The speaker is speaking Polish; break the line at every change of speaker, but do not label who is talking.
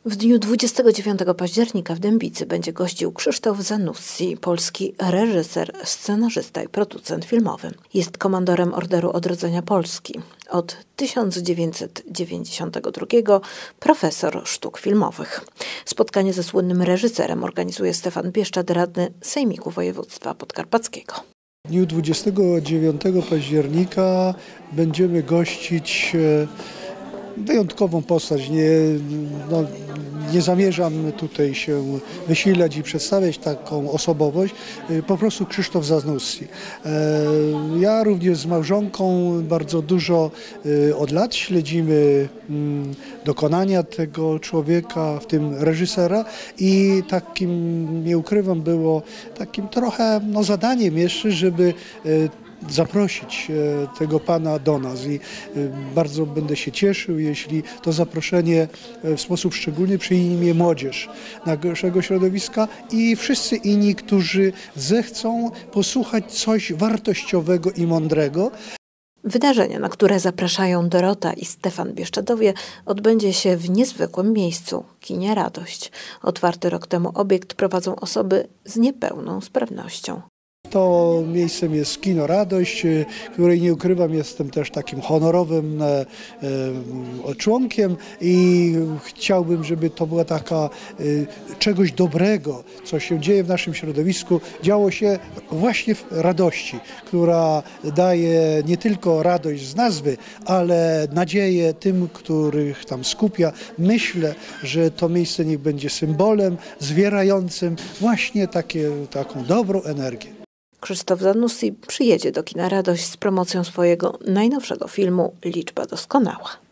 W dniu 29 października w Dębicy będzie gościł Krzysztof Zanussi, polski reżyser, scenarzysta i producent filmowy. Jest komandorem Orderu Odrodzenia Polski. Od 1992 profesor sztuk filmowych. Spotkanie ze słynnym reżyserem organizuje Stefan Bieszczad, radny Sejmiku Województwa Podkarpackiego.
W dniu 29 października będziemy gościć wyjątkową postać. Nie zamierzam tutaj się wysilać i przedstawiać taką osobowość, po prostu Krzysztof Zanussi. Ja również z małżonką bardzo dużo od lat śledzimy dokonania tego człowieka, w tym reżysera, i takim, nie ukrywam, było takim trochę zadaniem jeszcze, żeby zaprosić tego pana do nas, i bardzo będę się cieszył, jeśli to zaproszenie w sposób szczególny przyjmie młodzież naszego środowiska i wszyscy inni, którzy zechcą posłuchać coś wartościowego i mądrego.
Wydarzenie, na które zapraszają Dorota i Stefan Bieszczadowie, odbędzie się w niezwykłym miejscu – kinie Radość. Otwarty rok temu obiekt prowadzą osoby z niepełną sprawnością.
To miejscem jest Kino Radość, której, nie ukrywam, jestem też takim honorowym członkiem i chciałbym, żeby to była taka czegoś dobrego, co się dzieje w naszym środowisku, działo się właśnie w radości, która daje nie tylko radość z nazwy, ale nadzieję tym, których tam skupia. Myślę, że to miejsce niech będzie symbolem zwierającym właśnie taką dobrą energię.
Krzysztof Zanussi przyjedzie do kina Radość z promocją swojego najnowszego filmu Liczba doskonała.